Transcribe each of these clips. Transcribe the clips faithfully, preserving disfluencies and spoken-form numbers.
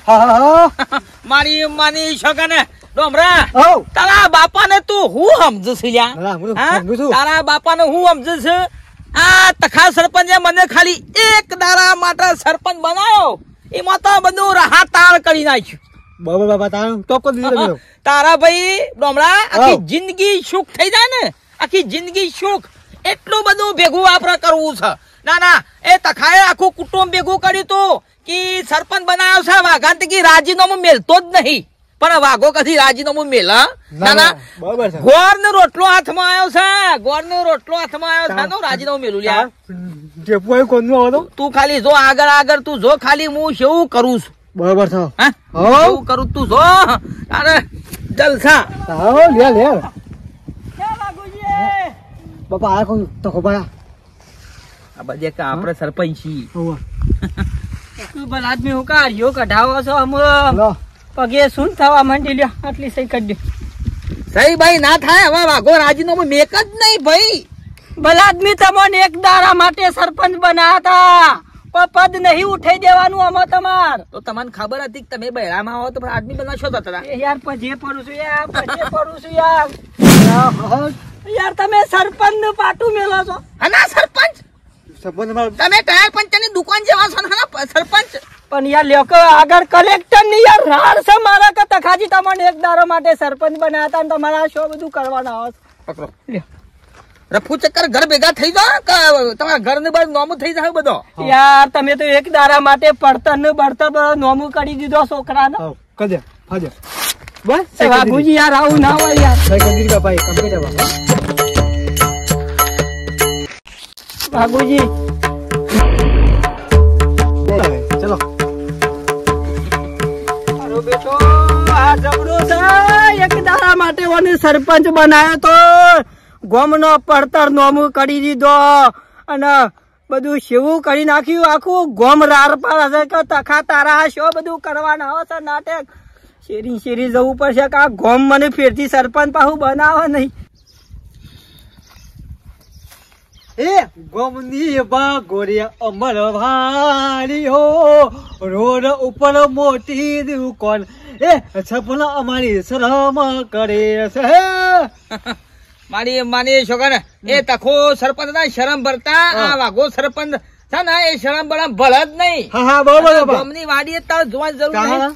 મારી માની છોકરાને ડોમરા તારા બાપાને તું હું સમજુ છે લ્યા તારા બાપાને હું સમજુ છે આ તખા સરપંચે મને ખાલી એક દાડા માટે સરપંચ બનાવ્યો એમાં તો બધું રાહતાળ કરી નાખ્યું બાબા બાબા તારા તો કોઈ દીધો તારા ભાઈ ડોમરા આખી જિંદગી સુખ થઈ જાય ને આખી જિંદગી સુખ એટલું બધું ભેગું આપણે કરવું છે ના ના એ તખાએ આખું કુટુંબ ભેગું કર્યું તું કે સરપંચ બનાવ્યો છે વાઘાંતકી રાજીનામું મેલતો જ નહીં પણ વાઘો કદી રાજીનામું મેલ ના ના ગોળ નો રોટલો હાથમાં આવ્યો છે ગોળ નો રોટલો હાથમાં આવ્યો છે રાજીનામું મેલું લ્યા તું ખાલી જો આગળ આગળ તું જો ખાલી હું શું કરું છું બરાબર છે હું કરું તું જો અરે જલસા લે લે બાપા આ કોણ તો ખોબા આ બધે કે આપણે સરપંચ છીએ તું ભલ આદમી હું કાઢ્યો કઢાવો છો અમ પગે શું થવા માંડી લ્યો આટલી સહી કરી દે સહી ભાઈ ના થાય હવે વાઘો રાજીનામું મેક જ નહીં ભાઈ ભલ આદમી તમને એક દાડા માટે સરપંચ બનાયા હતા પદ નહીં ઉઠાઈ દેવાનું આમાં તમાર તો તમને ખબર હતી કે તમે બહેરામાં આવો તો આદમી બનાવશો તો યાર પછી પડું છું યાર પછી પડું છું યાર યાર તમે સરપંચ નું પાટું મેલો છો હના સરપંચ તમે ટાયર પંચરની દુકાન જેવા છો ને સરપંચ પણ યાર લોકો આગળ કલેક્ટર ની યાર રાડ છે મારા કે તખાજી તમને એક દારો માટે સરપંચ બનાયા હતા ને તમારા શો બધું કરવાના આવે પકડો રફુ ચક્કર ઘર ભેગા થઈ જાવ કે તમારા ઘર ને બાર નોમું થઈ જાય બધો યાર તમે તો એક દારા માટે પડતર ને બળતર નોમું કરી દીધો છોકરાને કદે ફાજે બસ વાઘુજી યાર આવું ના હોય યાર ભાઈ કમ્પ્લીટ વાઘુજી ચલો અરે બેટો આ જબરો છે એક દાડા માટે ઓને સરપંચ બનાવ્યો તો ગોમનો પડતર નોમું કરી દીધો અને બધું શેવું કરી નાખ્યું આખું ગોમ રાર પાડે છે કે તખા તારા શો બધું કરવાના આવે છે નાટક શેરી શેરી જવું પડશે કે આ ગોમ મને ફેરથી સરપંચ પાછું બનાવે નહીં એ ગોમની બાગોરિયા અમર ભારી હો રોડ ઉપર મોટી દુકાન એ છપના અમારી શરમ કરે છે મારી માની છોકરા એ તખો સરપંચ ના શરમ ભરતા આ વાઘો સરપંચ છે ને એ શરમ બરમ ભળ જ નહીં હા હા બરોબર ગામની વાડી તાર જોવાની જરૂર નહીં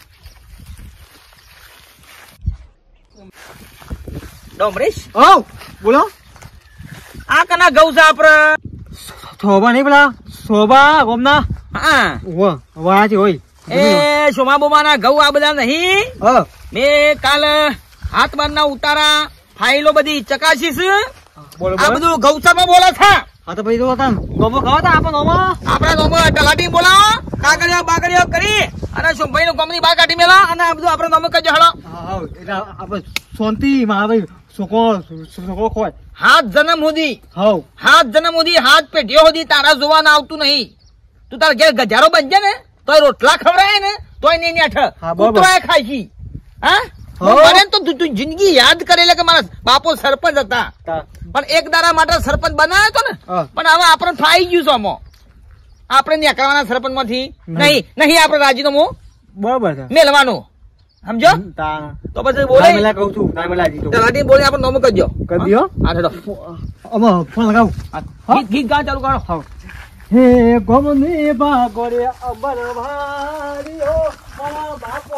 ડોમરેશ ઓ બોલો આ કના ગૌ છે આપડે શોભા નહીં પેલા શોભા ગોમના હા વાંચ હોય એ સોમા બોમા ના ગૌ આ બધા નહીં મેં કાલ હાથ બાર ના ઉતારા ફાઇલો બધી ચકાશીશ આ બધું ગૌશાળામાં બોલે છે હા તો ભાઈ હતા નોમો ખાવા હતા આપણે નોમો આપડા નોમો તલાટી બોલાવો કાગળિયા બાગળિયા કરી અને સોમભાઈ નું ગમની બહાર કાઢી મેલા અને આ બધું આપડે નોમો કરજો હળો એટલે આપણે શાંતિ માં ભાઈ છોકરો છોકરો ખોય હાથ જન્મ સુધી હાવ હાથ જન્મ સુધી હાથ પેઢીઓ સુધી તારા જોવાના આવતું નહીં તું તારા ઘેર ગજારો બનજે ને તોય રોટલા ખવડાય ને તોય નહીં અઠ કૂતરાય ખાય છે હા મને તો તું જિંદગી યાદ કરેલા કે મારા બાપો સરપંચ હતા પણ એક દાડા માટે સરપંચ બનાવ્યો હતો ને પણ હવે આપણે ફાઈ ગયું છે આમાં આપણે નીકળવાના સરપંચ માંથી નહીં નહીં આપણે રાજીનામું બરોબર મેલવાનું સમજો તો પછી બોલે કહું છું તલાટી બોલે આપણે નોમો કરજો કરી દો હા ફોન લગાવું ગીત ગીત ગા ચાલુ કરો હે ગોમની બાગોરે અબર ભારી હો મારા બાપો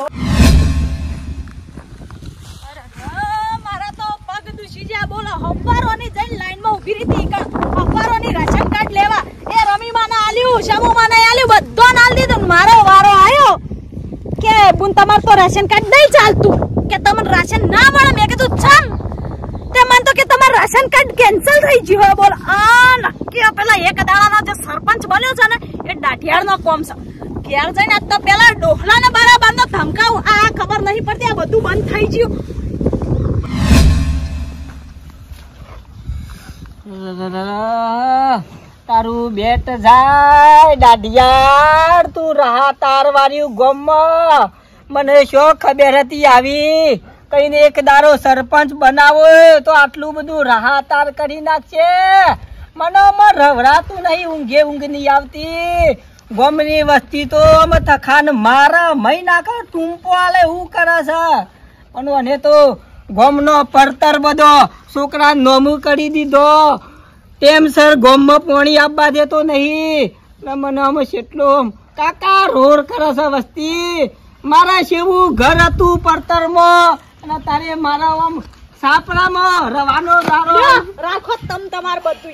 બોલો હંબારોની જઈને લાઈનમાં ઉભી રહી હતી હંબારોની રાશન કાર્ડ લેવા એ રમી માને આલ્યું શમુ માને આલ્યું બધો નાલ દીધું મારો વારો આવ્યો કે બુન તમાર તો રાશન કાર્ડ નહીં ચાલતું કે તમને રાશન ના મળે મેં કીધું છમ તે મન તો કે તમાર રાશન કાર્ડ કેન્સલ થઈ ગયું બોલ આ નક્કી પેલા એક દાડાનો જે સરપંચ બન્યો છે ને એ દાઢિયાળનો કોમ છે ઘેર જઈને આજ તો પેલા ડોહલાને બરાબરનો ધમકાવું આ ખબર નહીં પડતી આ બધું બંધ થઈ ગયું તારું બેટ જાય દાઢિયાર તું રહા તાર વાળ્યું ગમ મને શો ખબર હતી આવી કઈને એક દારો સરપંચ બનાવો તો આટલું બધું રહા તાર કરી નાખશે મને રવરાતું નહીં ઊંઘે ઊંઘ નહીં આવતી ગોમની વસ્તી તો અમે તખાન મારા મહી નાખા ટૂંપો આલે હું કરે છે પણ અને તો ગોમનો પડતર બધો છોકરા નોમું કરી દીધો ટેમસર ગોમમાં પાણી આપવા દેતો નહીં ને મને અમે કેટલો કાકા રોડ કરે છે વસ્તી મારા શેવું ઘર હતું પડતરમાં અને તારે મારા આમ સાપડામાં રવાનો દારો રાખો તમ તમાર બધું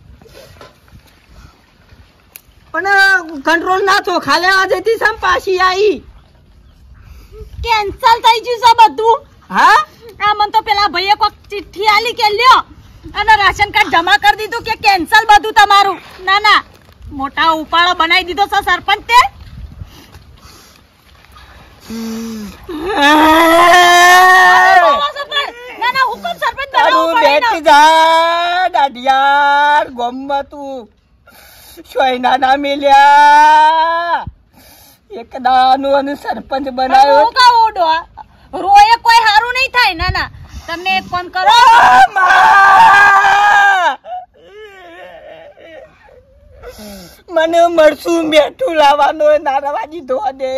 પણ કંટ્રોલ ના થો ખાલે આજે થી સમ પાછી આવી કેન્સલ થઈ ગયું છે બધું. હા આ મને તો પેલા ભાઈએ કોક ચિઠ્ઠી આલી કે લ્યો અને રાશન કાર્ડ જમા કરી દીધું કે કેન્સલ બધું તમારું. ના ના મોટા ઉપાડો બનાવી દીધો છે સરપંચ તે. ના ના હુકમ સરપંચ બનાવવો પડે ને. જા દાડિયાર ગોમમાં તું સોયના ના મિલ્યા એક દાનું અને સરપંચ બનાવ્યો. હું કહું ડોહા, રોએ કોઈ હારું નહીં થાય. ના ના તમે એક કામ કરો, મને મરસું મેઠું લાવવાનો નારાવાજી ધોવા દે.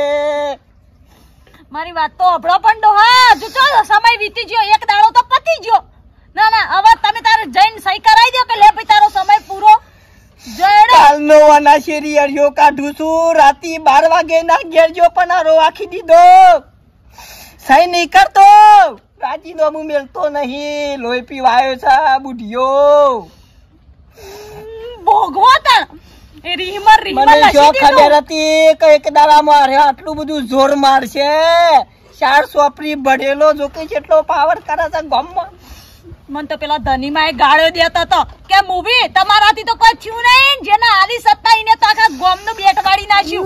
મારી વાત તો અભળો પણ ડોહા, જો સમય વીતી ગયો, એક દાડો તો પતી ગયો. ના ના હવે તમે તારે જઈને સહી કરાવી દો કે લે ભાઈ તારો સમય પૂરો. કાલનો વાના શેરી અરિયો કાઢું છું, રાતી બાર વાગે ના ઘેર જો પણ આરો આખી દીધો. સહી નહીં કરતો, રાજીનો મું મેલતો નહીં, લોહી પીવાયો છે બુઢિયો. ભોગવો તાર એ રીહમર રીહમર મને જો લસી ખબર દીધું. હતી કે એક દાડા મારે આટલું બધું જોર મારશે. ચાર સોપરી બઢેલો જો કે કેટલો પાવર કરે છે ગામમાં. મને તો પેલા ધનીમાં એ ગાળ્યો દેતો હતો કે મૂવી તમારાથી તો કોઈ થયું નહીં, જેના આલી સત્તા એને તો આખા ગોમનું બેટ વાળી નાખ્યું.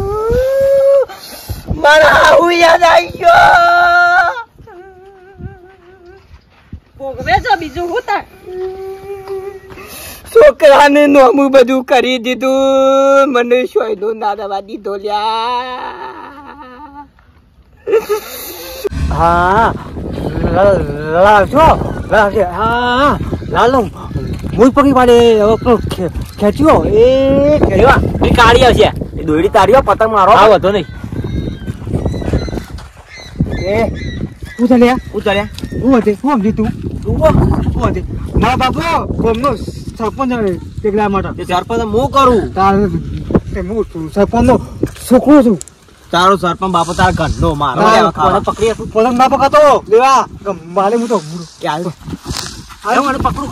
મારા આવું યાદ આવી ગયો. ભોગવે છો બીજું હું તાર. છોકરાને નોમું બધું કરી દીધું, મને સોયનો નારવા દીધો લ્યા. હા લાવજો લાવજે. હા લાલો મૂળ પગી પાડે ખેંચ્યો એ ખેવા એ કાઢી આવશે એ દોડી તારીઓ પતંગ મારો આ વધો નહીં. એ હું ચાલ્યા હું ચાલ્યા હું હતી હું સમજી તું હું હતી મારા બાપુ ગોમનો સરપંચ પેલા માટે સરપંચ હું કરું તાર હું સરપંચ નો છોકરો છું. તારો સરપંચ બાપો તાર ઘરનો મારો પકડી પતંગ ના પકડતો લેવા મારે હું તો આવ્યો આવ્યો મને પકડું.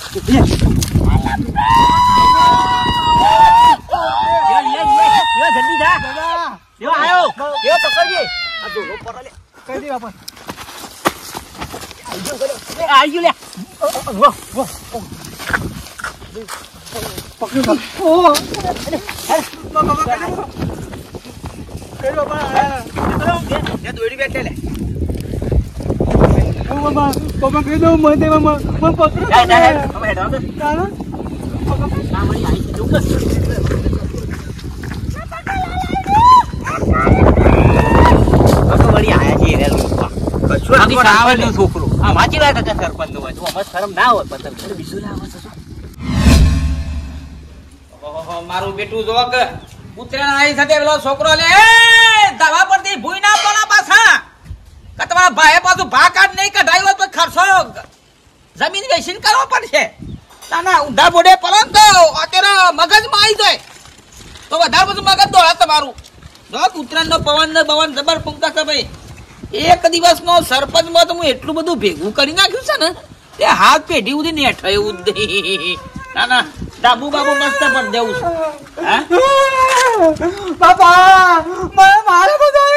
જલ્દી જા લેવા આવ્યો લેવા પકડીએ આ જોડો પર લે કઈ દે બાપા આઈ લે વાહ વાહ પકડી ઓ બાબા કઈ બાબા એ દોડી બેઠે લે ઓ બાબા બાબા કઈ દો મને મામા મને પકડ જા જા હવે હેડ આવ તારા બાબા ના મળી આવી છે બાબા વળી આયા છે રે લોકો કશું આની સાવનો છોકરો આ વાંચી રહ્યા હતા સરપંચ નો હોય તો મત શરમ ના હોય પતંગ બીજું લાવે છે. ઓહો મારું બેટું જોક ઉતરેણ આવી સાથે પેલો છોકરો લે દવા પરથી ભૂઈ ના પોલા પાછા કે તમારા ભાઈ પાછું ભા કાઢ નહીં કઢાયો તો ખર્ચો જમીન વેચીને કરવો પડશે. ના ના ઊંધા બોડે પડો તો અત્યારે મગજમાં આવી જાય તો વધારે બધું મગજ દોડે તમારું. જોક ઉત્તરાયણ નો પવન ને બવન જબર ફૂંકા છે ભાઈ. એક દિવસ નો સરપંચ માં તો હું એટલું બધું ભેગું કરી નાખ્યું છે ને તે હાથ પેઢી ઉધી ને હેઠયું જ નહીં. ના ના ડાબુ બાબુ મસ્ત પણ દેવું છે. હા બાપા મારે મારે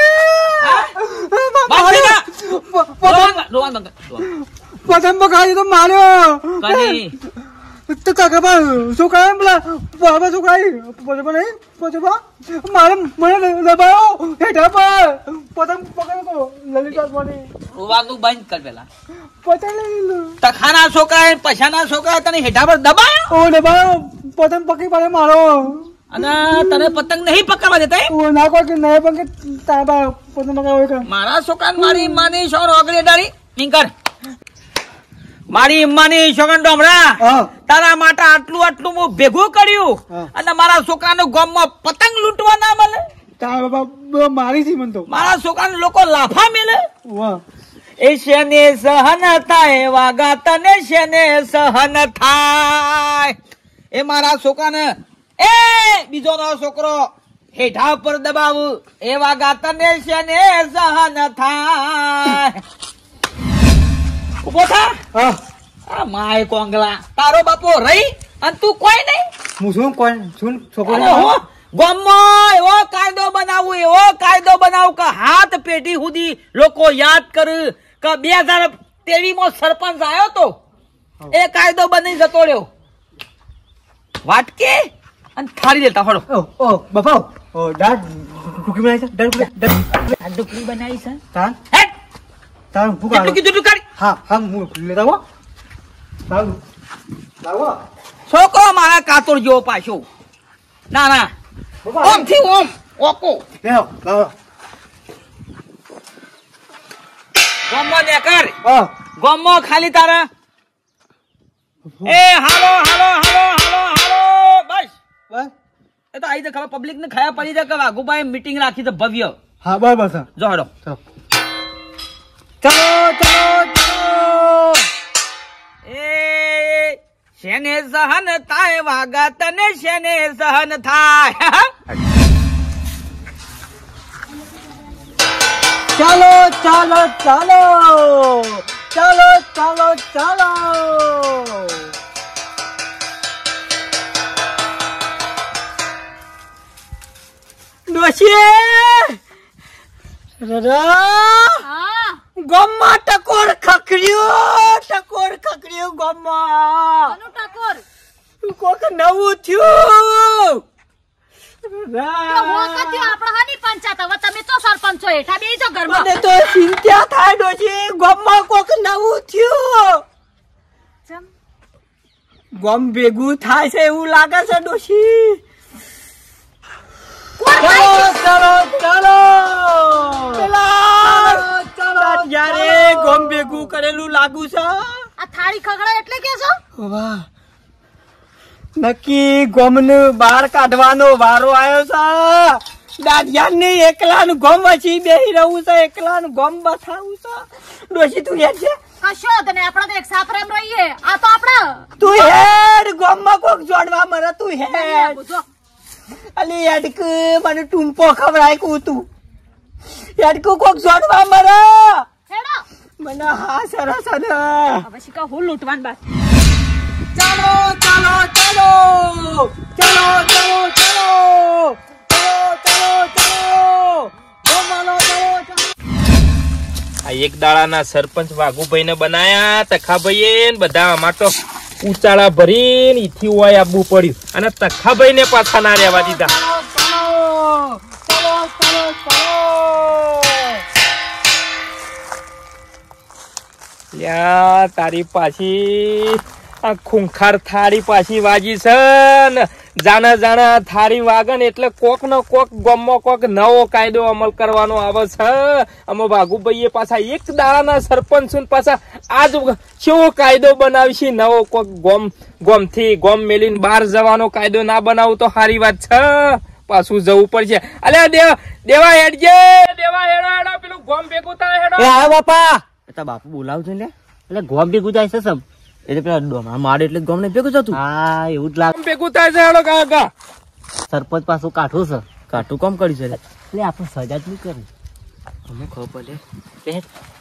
પતંગ પકાડી તો માર્યો તો કાકા બા શું કહે પેલા બાબા શું કહે પછી નહીં પછી મારે મને દબાયો હેઠા પર પતંગ પકડ્યો લલિતા મને રોવાનું બંધ કર પેલા. પતંગ લઈ તખાના છોકરા પછાના છોકરા તને હેઠા પર દબાયો ઓ દબાયો પતંગ પકડી પડે મારો અને તને પતંગ નહીં પકડવા દેતા એમ? ઓ ના કોઈ કે નહીં પણ કે તાબા પતંગ પકડાવે કે મારા છોકરા મારી માની શોર ઓગળી ડાળી નીકળ મારી માની છોકરા ડોમરા હા તારા માટે આટલું આટલું હું ભેગું કર્યું અને મારા છોકરાને ગામમાં પતંગ લૂંટવા ના મળે. તારા બાપા મારી છે મન તો. મારા છોકરાને લોકો લાફા મેલે. વાહ એ શેને સહન થાય વાગા તને શેને સહન થાય. એ મારા છોકરાને એ બીજો નો છોકરો હેઠા પર દબાવ એ વાગા તને શેને સહન થાય. ઉભો થા. આ માય કોંગલા તારો બાપો રહી અને તું કોઈ નહીં. હું શું કોણ શું છોકરો ગામમાં એવો કાયદો બનાવું એવો કાયદો બનાવું કે હાથ પેઢી સુધી લોકો યાદ કર કે બે હજાર ત્રેવીસ માં સરપંચ આવ્યો તો એ કાયદો બની જતો રહ્યો. વાટકે અને થાળી લેતા હળો. ઓ ઓ બાપા ઓ દાડ ટુકી બનાવી છે દાડ આ ડુકરી બનાવી છે. તા હેટ તા ભૂકા એટલું કીધું તું કાઢી. હા હા હું લેતા હો લાવ લાવો છોકરો મારા કાતર જેવો પાછો. ના ના ઓમ થી ઓમ ઓકો લેવો લાવો ગામમાં ને કર હા ગામમાં ખાલી તારા એ હાલો હાલો હાલો હાલો હાલો બસ બસ એ તો આઈ તો ખબર પબ્લિક ને ખાયા પડી જાય કે વાઘુભાઈ મીટિંગ રાખી છે ભવ્ય. હા બરાબર છે. જો હેડો ચલો ચલો ચલો એ શેને સહન થાય વાગા તને શેને સહન થાય. ચાલો ચાલો ચાલો ચાલો ચાલો ચાલો ડોશી હા ગોમમાં ટકોર ખખડ્યું ટકોર ખખડ્યું ગોમમાં અનુ ઠાકોર કોક નવું થયું. તો વખત આપણે હાની પંચાયત હવે તમે તો સરપંચ છો હેઠા બેસી ઘરમાં. મને તો ચિંતા થાય ડોશી ગોમમાં કોક નવું થયું. ચમ ગોમ ભેગું થાય છે એવું લાગે છે ડોશી. કોણ ચાલો ચાલો ચાલો જયારે ગોમ ભેગું કરેલું લાગુ છે. આ થાળી ખગડા એટલે કે છો વાહ નક્કી ગોમનું બહાર કાઢવાનો વારો આવ્યો છે. દાદિયા ને એકલાનું ગોમ વચ્ચે બેહી રહું છે એકલાનું ગોમ બતાવું છે. ડોશી તું હેડ છે કશો તને આપણે તો એક સાફરામ રહીએ આ તો આપણે તું હેડ ગોમમાં કોક જોડવા મરે તું હેડ. બુજો અલી હેડક મને ટૂંપો ખવડાય કું તું હેડકું કોક જોડવા મરે હેડો મને હા સરસ ને. હવે શીખા હું લૂંટવાન બાદ ચાલો ચાલો ચાલો ચાલો ચાલો ચાલો ચાલો ચાલો ચાલો આ એક દાડાના સરપંચ વાઘુભાઈ ને બનાયા તખાભાઈ ને બધા આમાં તો ઉચાળા ભરીને ઈથી હોય આવવું પડ્યું અને તખાભાઈ ને પાછા ના રહેવા દીધા. લ્યા તારી પાછી આ ખૂંખાર થાળી પાછી વાજી છે ને જાણે જાણે થાળી વાગે ને એટલે કોક નો કોક ગામમાં કોક નવો કાયદો અમલ કરવાનો આવે છે. અમે વાઘુભાઈએ પાછા એક દાડાના સરપંચ પાછા આજ કેવો કાયદો બનાવશે નવો કોક ગોમ ગોમ થી ગોમ મેલીને બહાર જવાનો કાયદો ના બનાવું તો સારી વાત છે. પાછું જવું પડશે. અલે દેવ દેવા હેડજે દેવા હેડો હેડો પેલું ગોમ ભેગું થાય હેડો. હા બાપા તા બાપુ બોલાવજો ને એટલે ગોમ ભેગું થાય છે સમ એટલે પેલા ડોમા માડે એટલે ગોમ ને ભેગું થતું. હા એવું જ લાગે ભેગું થાય છે હેડો કાકા. સરપંચ પાછું કાઠું છે કાઠું કામ કર્યું છે એટલે આપણે સજા જ નહીં કરી અમે ખબર પડે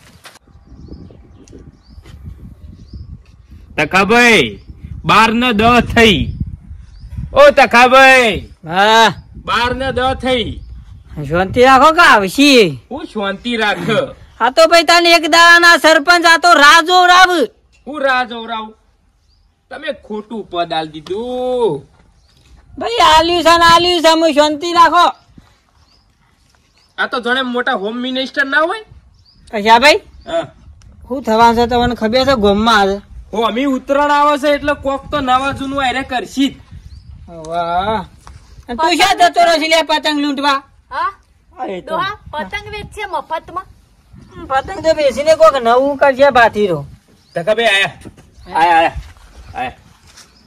તખાભાઈ બાર ને દ થઈ. ઓ તખાભાઈ હા બાર ને દ થઈ. શાંતિ રાખો કે આવશી. હું શાંતિ રાખ. આ તો ભાઈ તને એક દાડાના સરપંચ આ તો રાજો રાવ હું રાહ જોવરાવ તમે ખોટું પદ આલ દીધું. ભાઈ આલ્યું છે ને આલ્યું છે હું શાંતિ રાખો. આ તો જાણે મોટા હોમ મિનિસ્ટર ના હોય. કશા ભાઈ હા શું થવાનું છે તમને ખબર છે ગોમમાં આજે હો અમી ઉતરાણ આવે છે એટલે કોક તો નવા જૂનું આરે કરશી. વાહ તું ક્યાં જતો રહેશે લે પતંગ લૂંટવા. હા એ તો ડોહા પતંગ વેચશે મફતમાં પતંગ તો બેસીને કોક નવું કરશે બાથીરો. તખાભાઈ આયા આયા આયા આયા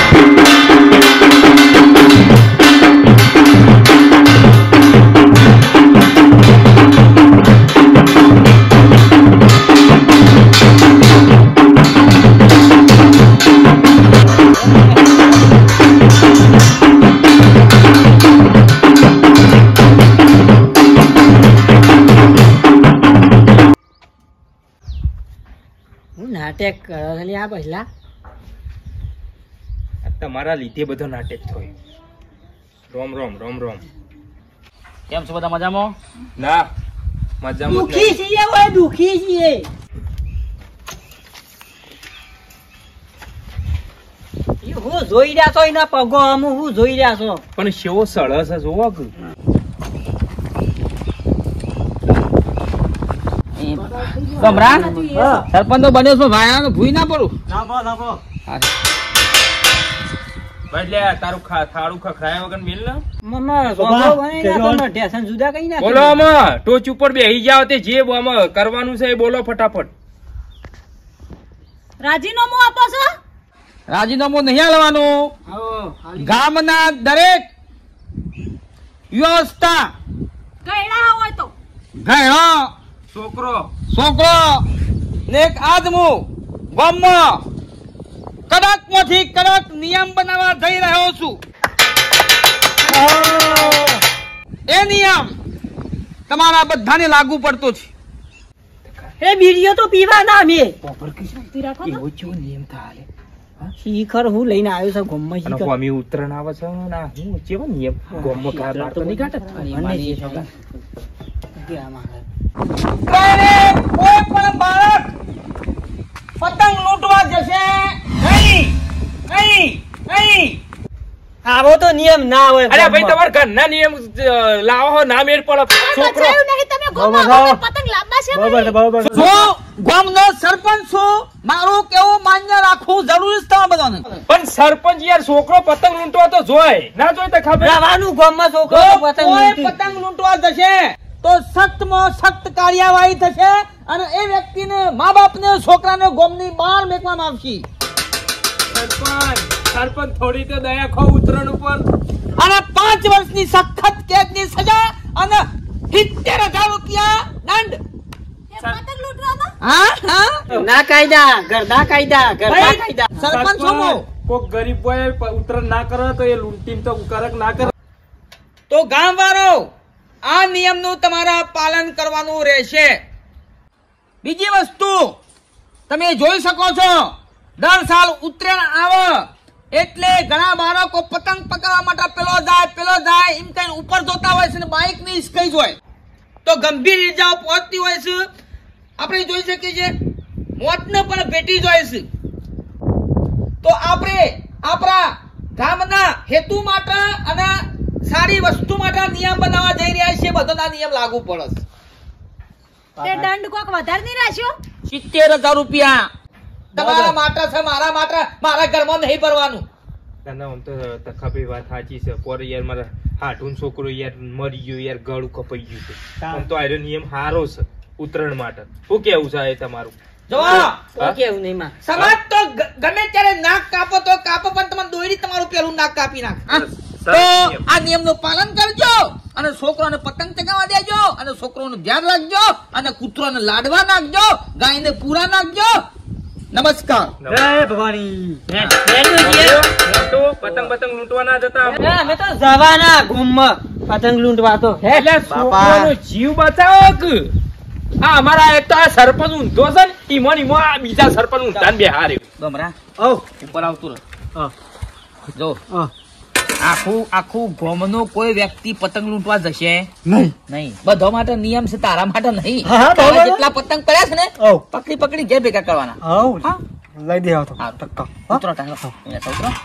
નાટક કરો આ પહેલા તમારા લીધે બધો નાટક થયો. રોમ રોમ રોમ રોમ. કેમ છો બધા મજામાં? ના મજામાં દુખી છીએ ઓય દુખી છીએ. હું જોઈ રહ્યા છો એના પગો અમુ હું જોઈ રહ્યા છો પણ શેવો સળસ છે જોવો કે ગમરા સરપંચ તો બન્યો છો ભાઈ ભૂઈ ના પડું. લાવો લાવો એટલે તારું થાળું ખખરાયા વગર મેલ ને મમ્મા ગોગો બને ના તમને ટેશન જુદા કઈ ના બોલો આમાં ટોચ ઉપર બેહી જાવ તે જે આમાં કરવાનું છે એ બોલો ફટાફટ. રાજીનામું આપો છો? રાજીનામું નહીં આલવાનું. ગામના દરેક વ્યવસ્થા ગયડા હોય તો ગયડો છોકરો છોકરો ને એક આદમો ગામમાં કડક માંથી કડક નિયમ બનાવવા જઈ રહ્યો છું. એ નિયમ તમારા બધાને લાગુ પડતો છે. એ બીડીઓ તો પીવા ના મે એવો કેવો નિયમ થાય શીખર હું લઈને આવ્યો છું ગોમમાં અને શીખર કોમી ઉતરણ આવે છે ના હું કેવો નિયમ ગોમમાં કાર બાર તો નહીં કાઢે. કોઈ પણ બાળક પતંગ લૂંટવા જશે નહીં નહીં નહીં. આવો તો નિયમ ના હોય. અરે ભાઈ તમારા ઘરના નિયમ લાવો હો ના મેળ પડે છોકરો. તમે ગોમાં પતંગ લાવવા છે બરોબર બરોબર હું ગામનો સરપંચ છું. મારું કેવું માન્ય રાખવું જરૂરી છે તમારા બધાને. પણ સરપંચ યાર છોકરો પતંગ લૂંટવા તો જોય ના જોય તો ખબર. રાવાનું ગોમમાં છોકરો જો પતંગ કોઈ લૂંટી. પતંગ લૂંટવા જશે તો સખ્તમાં સખ્ત કાર્યવાહી થશે અને એ વ્યક્તિને મા બાપને છોકરાને ગામની બહાર મેકવામાં આવશે. સરપંચ સરપંચ થોડી તો દયા ખો ઉતરણ ઉપર. અને પાંચ વર્ષની સખત કેદની સજા અને સિત્તેર હજાર રૂપિયા દંડ. પતંગ લૂંટવામાં હા હા ના કાયદા ઘરના કાયદા ઘરના કાયદા. સરપંચ છો હું. કોક ગરીબ બોય ઉતરણ ના કરે તો એ લૂંટીને તો કરક ના કરે. તો ગામ વાળો આ નિયમનું તમારા પાલન કરવાનું રહેશે. બીજી વસ્તુ તમે જોઈ શકો છો દર સાલ ઉત્તરાયણ આવે એટલે ઘણા બાળકો પતંગ પકડવા માટે પેલો જાય પેલો જાય એમ કઈ ઉપર જોતા હોય છે ને બાઇક ની સ્કઈ હોય તો ગંભીર ઈજાઓ પહોંચતી હોય છે. આપણે જોઈ શકીએ છીએ મોતને પણ ભેટી જાય છે. તો આપણે આપણા ગામના હેતુ માટે અને સારી વસ્તુ માટે નિયમ બનાવવા જઈ રહ્યા છીએ. બધાના નિયમ લાગુ પડે છે. તે દંડ કોક વધારે નહીં રાખ્યો? સિત્તેર હજાર રૂપિયા તમારા માટે છે, મારા માટે. મારા ઘરમાં નહીં ભરવાનું. ના આમ તો તખાભાઈ વાત સાચી છે. પર યાર મારા હાટુન છોકરો યાર મરી ગયો યાર ગળું કપાઈ ગયું છે. આમ તો આનો નિયમ સારો છે ઉત્તરાયણ માટે. શું કેવું છે એ તમારું? જો તો કેવું નહીં માં સમાજ તો ગ- ગમે ત્યારે નાક કાપો તો કાપો પણ તમારે દોરી તમારું પેલું નાક કાપી નાખ. હા? તો આ નિયમનું પાલન કરજો અને છોકરાને પતંગ ચગાવવા દેજો અને છોકરાનું ધ્યાન રાખજો અને કૂતરાને લાડવા નાખજો, ગાયને પૂરા નાખજો. નમસ્કાર. જય ભવાની તો પતંગ પતંગ લૂંટવા ના જતા. અમે તો જવાના ગોમમાં પતંગ લૂંટવા તો એટલે છોકરાનો જીવ બચાવો કે આ અમારા એક તો આ સરપંચ ઊંધો છે ને ઈમોન ઈમો આ બીજા સરપંચ ઊંધા ને બેહારે. ગમરા ઓ ઉપર આવતું રહે. હા જો હા આખું આખું ગામનો કોઈ વ્યક્તિ પતંગ લૂંટવા જશે નહીં નહીં. બધા માટે નિયમ છે, તારા માટે નહીં. હા, હા, તારા બરાબર. જેટલા પતંગ પડ્યા છે ને ઓ પકડી પકડી ઘેર ભેગા કરવાના. આવ હા? લઈ દે આવ તો હા, ટક્કા ઉતરો ટાંગો. અહીંયા તો ઉતરો.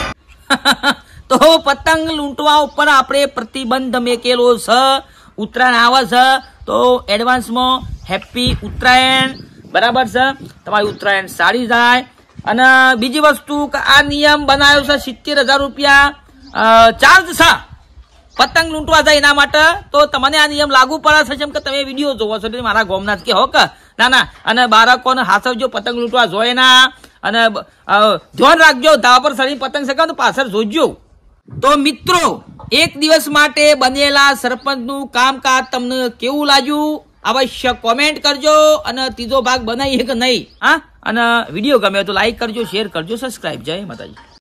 તો પતંગ લૂંટવા ઉપર આપણે પ્રતિબંધ મેકેલો છે. ઉત્તરાયણ આવે છે તો એડવાન્સમાં હેપી ઉત્તરાયણ. બરાબર છે? તમારી ઉત્તરાયણ સારી જાય. અને બીજી વસ્તુ કે આ નિયમ બનાવ્યો છે સિત્તેર હજાર રૂપિયા ચાર્જ છે પતંગ લૂંટવા જાય એના માટે. તો તમને આ નિયમ લાગુ પડે છે જેમ કે તમે વિડીયો જોવો છો એટલે મારા ગામના જ કે હો કે ના ના. અને બાળકોને હાસવજો, પતંગ લૂંટવા જોઈએ ના. અને ધ્યાન રાખજો, ધાવા પર સડી પતંગ ચગાવો તો પાછળ જોજો. તો મિત્રો, એક દિવસ માટે બનેલા સરપંચનું કામકાજ તમને કેવું લાગ્યું અવશ્ય કોમેન્ટ કરજો, અને ત્રીજો ભાગ બનાવીએ કે નહીં. હા, અને વિડીયો ગમે તો લાઈક કરજો, શેર કરજો, સબસ્ક્રાઇબ. જય માતાજી.